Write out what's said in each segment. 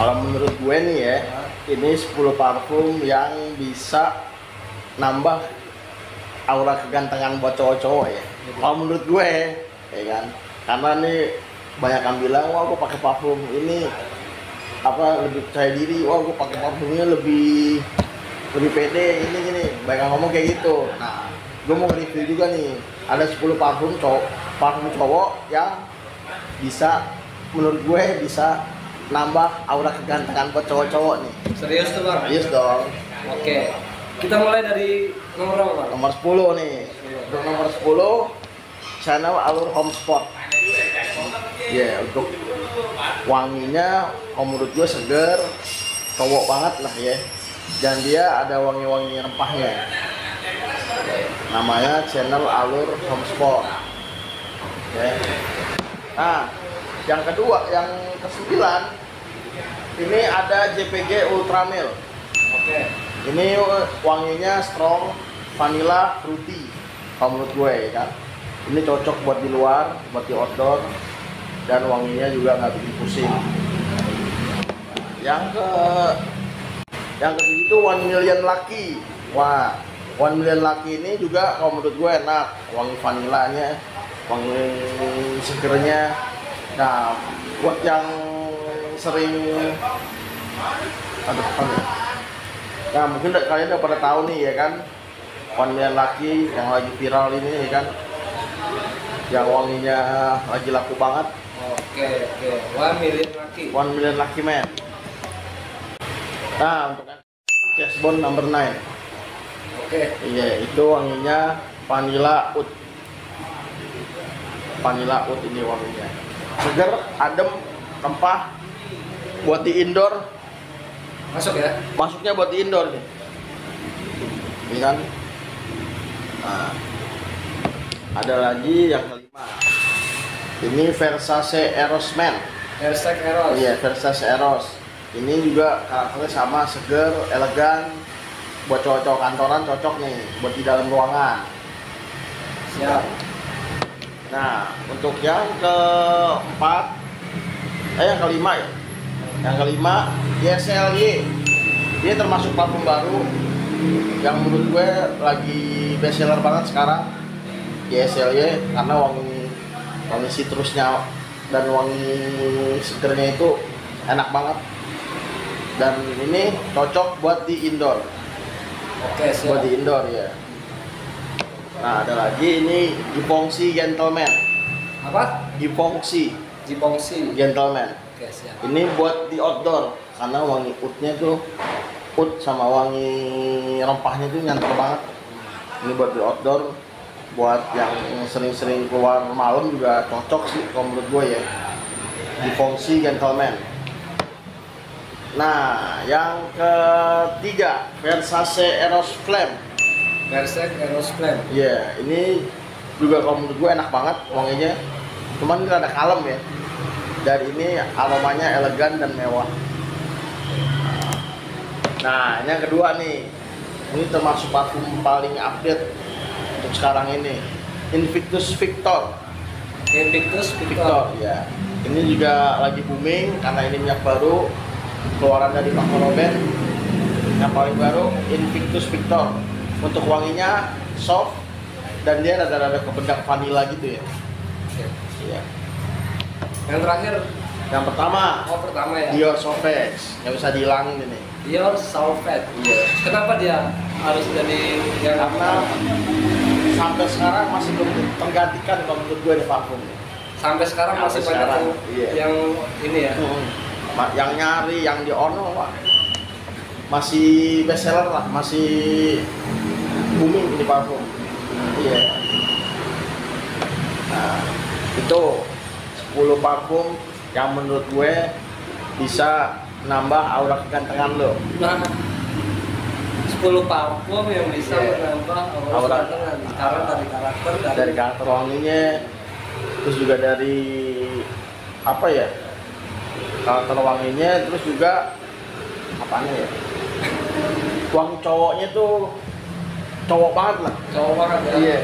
Kalau menurut gue nih ya, ini 10 parfum yang bisa nambah aura kegantengan buat cowok-cowok ya. Kalau menurut gue, ya kan, karena nih banyak yang bilang, wah gue pakai parfum ini apa lebih percaya diri, wah gue pakai parfumnya lebih pede, ini gini, banyak yang ngomong kayak gitu. Nah, gue mau review juga nih, ada 10 parfum cowok yang bisa, menurut gue bisa nambah aura kegantengan buat cowok-cowok nih. Serius tuh Bang? Serius dong. Oke. Kita mulai dari nomor berapa Bang? Nomor 10 nih. Untuk nomor 10 Chanel Allure Home Spot. Ya, untuk wanginya menurut gue seger, cowok banget lah ya. Dan dia ada wangi-wangi rempahnya. Namanya Chanel Allure Home Spot. Ya. Nah, yang kedua, yang ke-9 ini ada JPG Ultra Male. Oke. Ini wanginya strong, vanilla, fruity. Kalau menurut gue ya kan. Ini cocok buat di luar, buat di outdoor, dan wanginya juga nggak bikin pusing. Yang ketiga itu 1 Million Lucky. Wah, 1 Million Lucky ini juga kalau menurut gue enak. Wangi vanillanya, wangi segernya. Nah, buat yang sering nah mungkin kalian udah pada tahu nih ya kan, 1 Million Lucky yang lagi viral ini ya kan, yang wanginya lagi laku banget. Oke. 1 Million Lucky. 1 Million Lucky Man. Nah, untuk Chest Bond number 9. Oke. Iya, itu wanginya vanilla oud. Vanilla oud ini wanginya. Seger, adem, rempah, buat di indoor. Masuk ya? Masuknya buat di indoor nih. Ini kan. Nah, ada lagi yang kelima. Ini Versace Eros Man. Hashtag Eros. Iya, Versace Eros. Ini juga karakternya sama, seger, elegan. Buat cowok-cowok kantoran cocok nih, buat di dalam ruangan. Siap. Nah, untuk yang keempat, yang kelima ya. Yang kelima, YSLY. Dia termasuk parfum baru yang menurut gue lagi best seller banget sekarang. YSLY karena wangi citrusnya dan wangi segernya itu enak banget. Dan ini cocok buat di indoor. Oke, siap. Buat di indoor ya. Nah, ada lagi ini Givenchy Gentleman. Apa? Givenchy Jipongsi. Gentleman. Oke, siap. Ini buat di outdoor karena wangi oudnya tuh, oud sama wangi rempahnya tuh nyantol banget. Ini buat di outdoor, buat yang sering-sering keluar malam juga cocok sih kalau menurut gue ya. Givenchy Gentleman. Nah, yang ketiga Versace Eros Flame. Hashtag Eros Flame. Iya, ini juga kalau menurut gue enak banget wanginya. Cuman ini rada kalem ya. Dan ini aromanya elegan dan mewah. Nah, ini yang kedua nih. Ini termasuk parfum paling update untuk sekarang ini. Invictus Victor. Invictus Victor, ya. Ini juga lagi booming karena ini minyak baru keluaran dari Paco Rabanne. Yang paling baru Invictus Victor. Untuk wanginya soft dan dia rada-rada kebedak vanilla gitu ya. Oke. Iya. Yang terakhir. Yang pertama, Pertama ya. Dior Sauvage. Nggak bisa dihilangin ini. Dior Sauvage. Iya. Kenapa dia harus jadi yang Karena sampai sekarang masih belum tergantikan kalau menurut gue di parfum. sampai sekarang Sampai masih banyak sekarang, yang, iya. yang ini ya. Yang nyari, yang di ono Pak. Masih best seller lah, masih booming di parfum. Iya. Nah, itu 10 parfum yang menurut gue bisa nambah aura kegantengan lo. Nah, 10 parfum yang bisa Iya. menambah Aura. aura kegantengan. Karena dari karakter Dari karakter wanginya, terus juga dari apa ya, karakter wanginya, terus juga apanya ya, wangi cowoknya tuh cowok banget lah. cowok banget ya. Iya.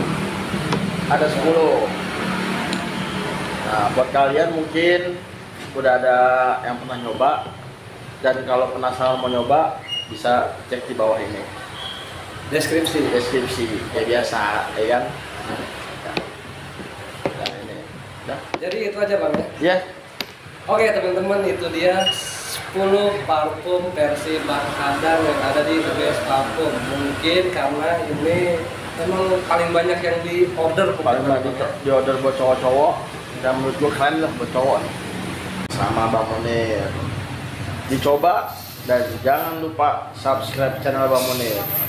Ada 10. Nah, buat kalian mungkin udah ada yang pernah nyoba, dan kalau penasaran mau nyoba bisa cek di bawah ini Deskripsi. kayak biasa ya kan. Nah, ini udah Jadi itu aja Bang ya. ya. Oke teman-teman, itu dia 10 parfum versi Bang Hadang yang ada di The Best Parfum. Mungkin karena ini memang paling banyak yang di order, Paling banyak di order buat cowok-cowok, dan menurut gua keren lah buat cowok sama Bang Munir. Dicoba dan jangan lupa subscribe channel Bang Munir.